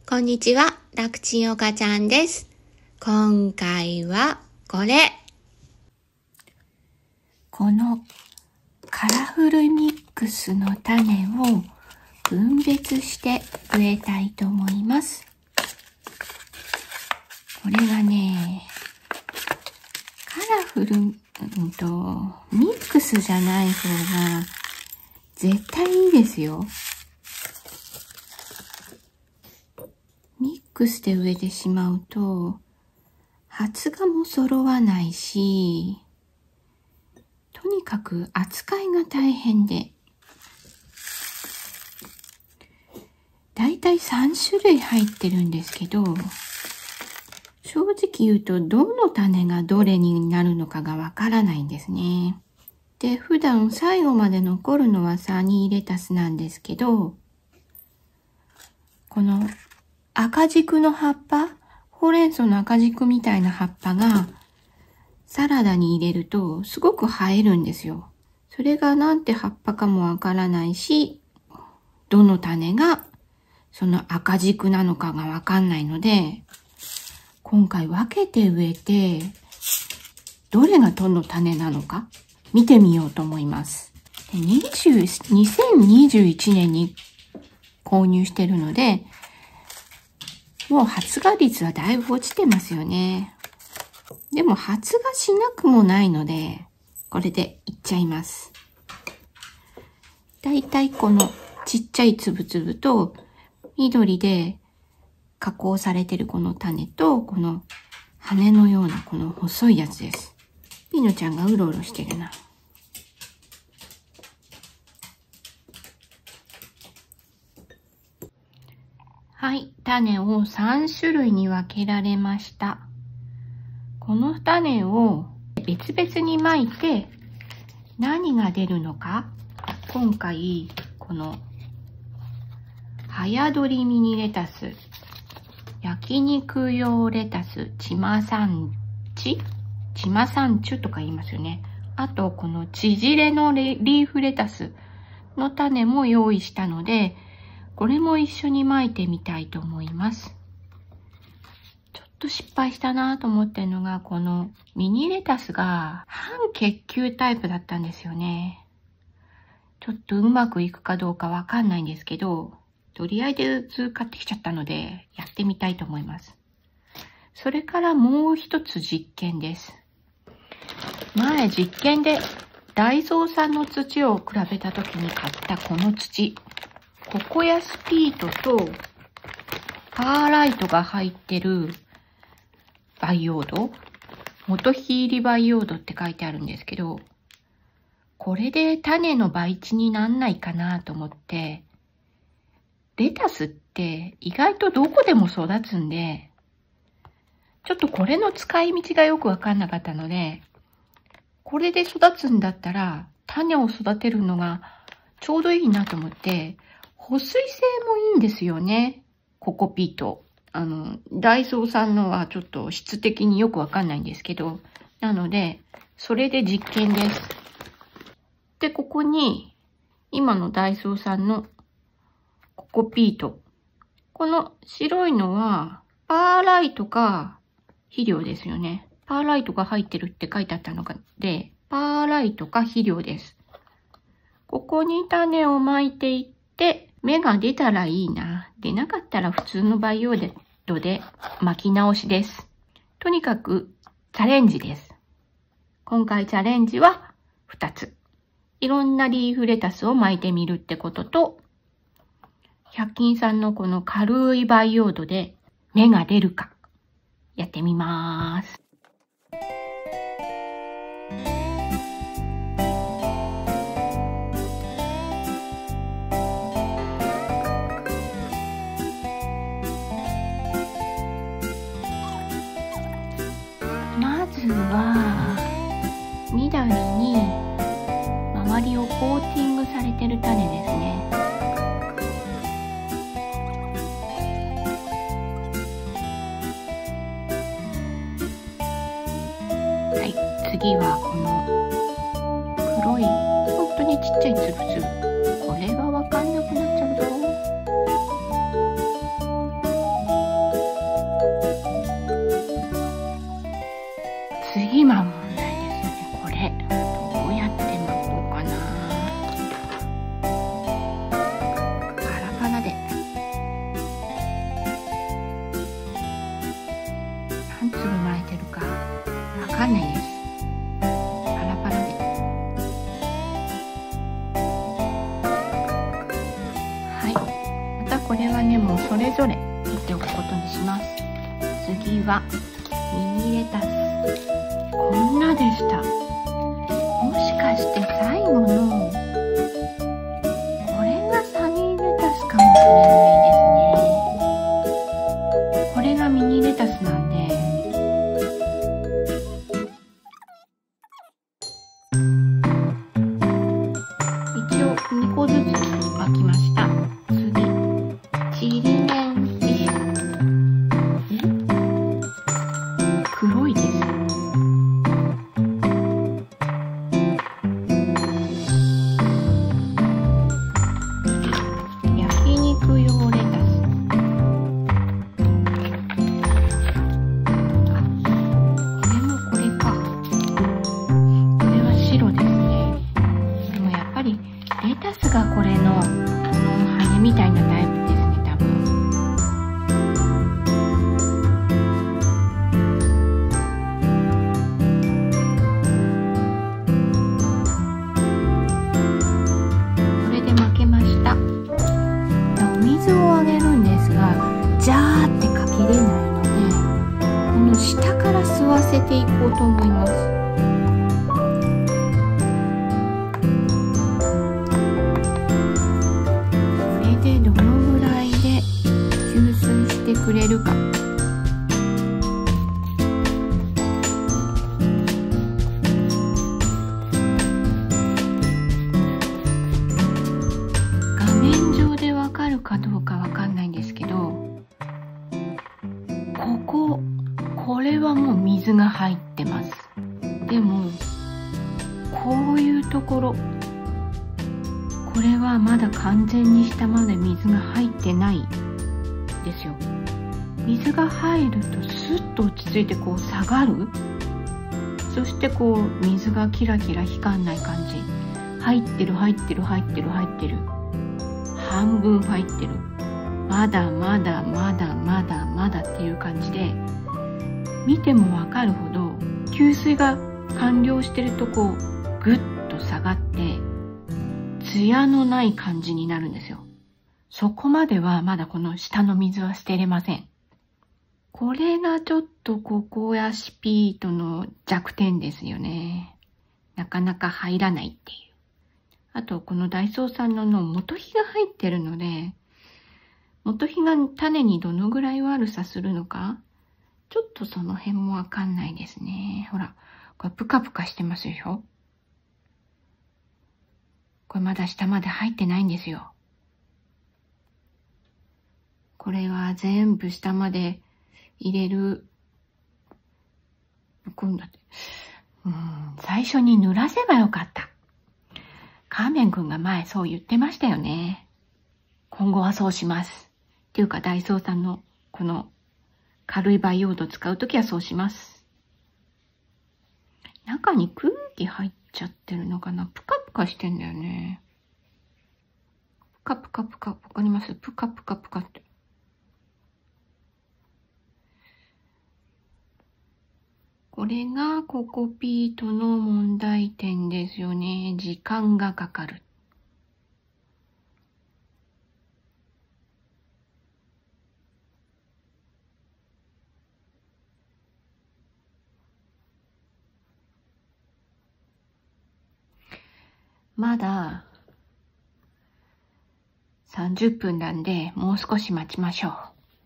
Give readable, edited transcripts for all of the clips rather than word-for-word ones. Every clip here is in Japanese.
こんにちは、楽ちんおかちゃんです。今回はこれ。このカラフルミックスの種を分別して植えたいと思います。これがね、カラフル、ミックスじゃない方が絶対いいですよ。ミックスで植えてしまうと発芽も揃わないし、とにかく扱いが大変で、だいたい3種類入ってるんですけど、正直言うとどの種がどれになるのかがわからないんですね。で、普段最後まで残るのはサニーレタスなんですけど、この赤軸の葉っぱ、ほうれん草の赤軸みたいな葉っぱがサラダに入れるとすごく映えるんですよ。それがなんて葉っぱかもわからないし、どの種がその赤軸なのかがわかんないので、今回分けて植えて、どれがどの種なのか見てみようと思います。で、2021年に購入してるので、もう発芽率はだいぶ落ちてますよね。でも発芽しなくもないので、これでいっちゃいます。だいたいこのちっちゃいつぶつぶと、緑で加工されてるこの種と、この羽のようなこの細いやつです。ピノちゃんがうろうろしてるな。はい、種を3種類に分けられました。この種を別々にまいて何が出るのか、今回この早採りミニレタス、焼肉用レタス、チマサンチュとか言いますよね。あとこの縮れのリーフレタスの種も用意したので、これも一緒にまいてみたいと思います。ちょっと失敗したなと思ってるのが、このミニレタスが半結球タイプだったんですよね。ちょっとうまくいくかどうかわかんないんですけど、とりあえず買ってきちゃったので、やってみたいと思います。それからもう一つ実験です。前実験でダイソーさんの土を比べた時に買ったこの土。ココヤスピートとパーライトが入ってる培養土、元火入り培養土って書いてあるんですけど、これで種の培地になんないかなと思って、レタスって意外とどこでも育つんで、ちょっとこれの使い道がよくわかんなかったので、これで育つんだったら種を育てるのがちょうどいいなと思って、保水性もいいんですよね。ココピート。ダイソーさんのはちょっと質的によくわかんないんですけど、なので、それで実験です。で、ここに、今のダイソーさんのココピート。この白いのは、パーライトか肥料ですよね。パーライトが入ってるって書いてあったので、パーライトか肥料です。ここに種をまいていって、芽が出たらいいな。出なかったら普通の培養土で巻き直しです。とにかくチャレンジです。今回チャレンジは2つ。いろんなリーフレタスを巻いてみるってことと、100均さんのこの軽い培養土で芽が出るかやってみます。まずは緑に周りをコーティングされてる種ですね。はい、次はこの黒い本当にちっちゃいつぶつぶ、これが分かんなくなっちゃうぞ。 かんないです。パラパラで。はい。またこれはね、もうそれぞれ切っておくことにします。次はミニレタス。こんなでした。もしかして最後のこれがサニーレタスかもしれないですね。これがミニレタスなんで、一応2個ずつ巻きました。次、ちりめんフィッシュ。黒いです。焼肉用レタス。あ、これもこれか。これは白ですね。でもやっぱりレタスがこれの羽みたいなタイプですね、多分。これで巻けました。お水をあげるんですが、ジャーってかけれないので、この下から吸わせていこうと思います。これでどのぐらいで吸水してくれるか。画面上でわかるかどうかわかんないんですけど、これはもう水が入ってます。でもこういうところ、これはまだ完全に下まで水が入ってないですよ。水が入るとスッと落ち着いてこう下がる。そしてこう水がキラキラ光んない感じ。入ってる入ってる入ってる入ってる。半分入ってる。まだまだまだまだまだっていう感じで、見てもわかるほど吸水が完了してるとこうグッと下がってツヤのない感じになるんですよ。そこまではまだこの下の水は捨てれません。これがちょっとココヤシピートの弱点ですよね。なかなか入らないっていう。あとこのダイソーさんの元火が入ってるので、元火が種にどのぐらい悪さするのか、ちょっとその辺もわかんないですね。ほら、これプカプカしてますでしょ？これまだ下まで入ってないんですよ。これは全部下まで入れる。今度って、最初に濡らせばよかった。カーメン君が前そう言ってましたよね。今後はそうします。っていうかダイソーさんのこの軽い培養土使うときはそうします。中に空気入っちゃってるのかな。プカプカしてんだよね。プカプカプカ、わかります？プカプカプカって。これがココピートの問題点ですよね。時間がかかる。まだ30分なんで、もう少し待ちましょう。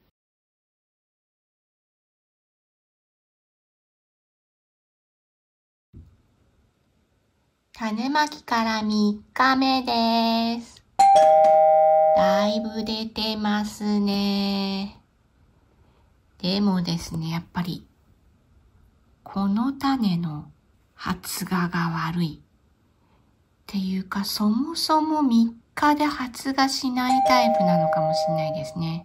種まきから3日目です。だいぶ出てますね。でもですね、やっぱり、この種の発芽が悪い。っていうか、そもそも3日で発芽しないタイプなのかもしれないですね。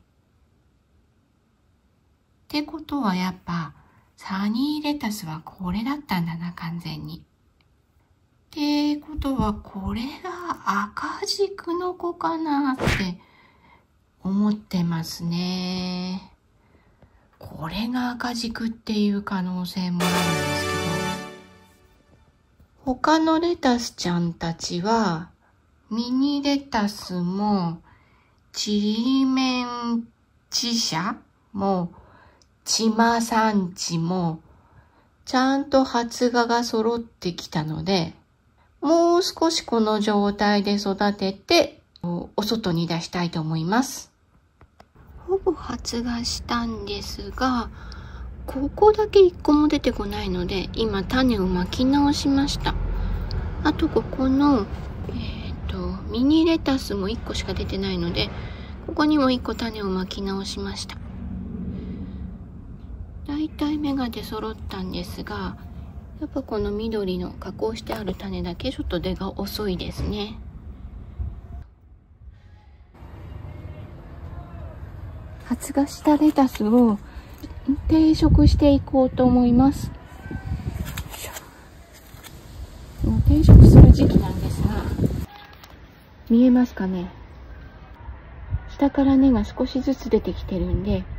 ってことはやっぱ、サニーレタスはこれだったんだな、完全に。ってことは、これが赤軸の子かなって思ってますね。これが赤軸っていう可能性もあるんですけど、 他のレタスちゃんたちは、ミニレタスも、ちりめんちしゃも、ちまさんちも、ちゃんと発芽が揃ってきたので、もう少しこの状態で育てて、お外に出したいと思います。ほぼ発芽したんですが、ここだけ1個も出てこないので、今種をまき直しました。あとここの、ミニレタスも1個しか出てないので、ここにも1個種をまき直しました。だいたい芽が出揃ったんですが、やっぱこの緑の加工してある種だけちょっと出が遅いですね。発芽したレタスを定食していこうと思います。もう定食する時期なんですが、見えますかね。下から根が少しずつ出てきてるんで、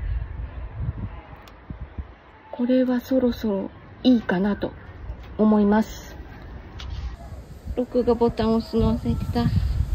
これはそろそろいいかなと思います。録画ボタンを押すの忘れてた。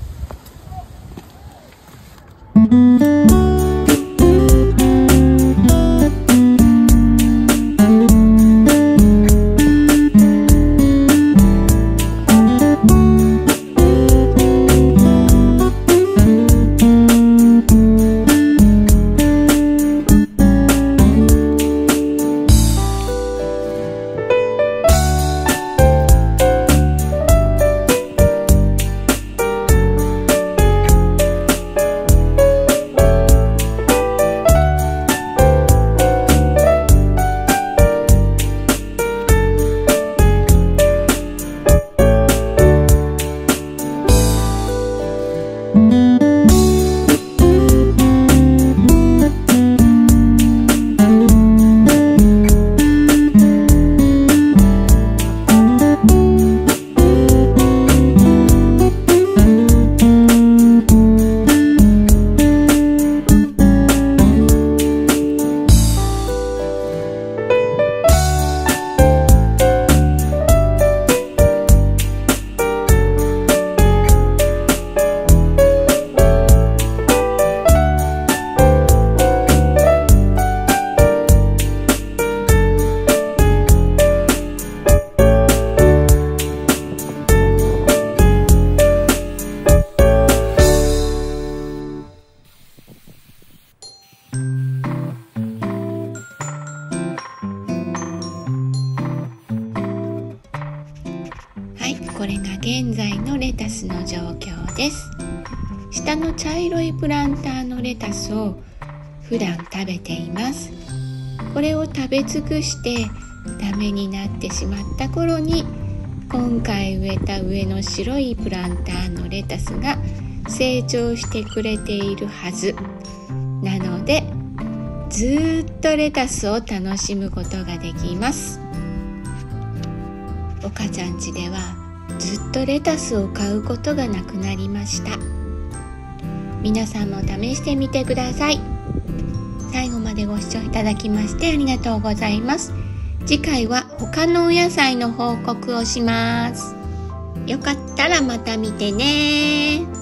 これが現在のレタスの状況です。下の茶色いプランターのレタスを普段食べています。これを食べ尽くしてダメになってしまった頃に、今回植えた上の白いプランターのレタスが成長してくれているはずなので、ずっとレタスを楽しむことができます。お母ちゃん家ではずっとレタスを買うことがなくなりました。皆さんも試してみてください。最後までご視聴いただきましてありがとうございます。次回は他のお野菜の報告をします。よかったらまた見てね。